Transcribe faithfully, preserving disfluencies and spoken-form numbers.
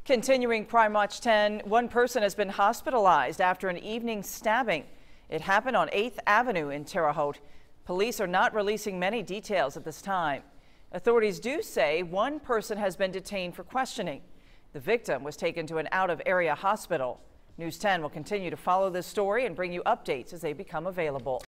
Continuing Prime Watch ten, one person has been hospitalized after an evening stabbing. It happened on eighth avenue in Terre Haute. Police are not releasing many details at this time. Authorities do say one person has been detained for questioning. The victim was taken to an out-of-area hospital. News ten will continue to follow this story and bring you updates as they become available.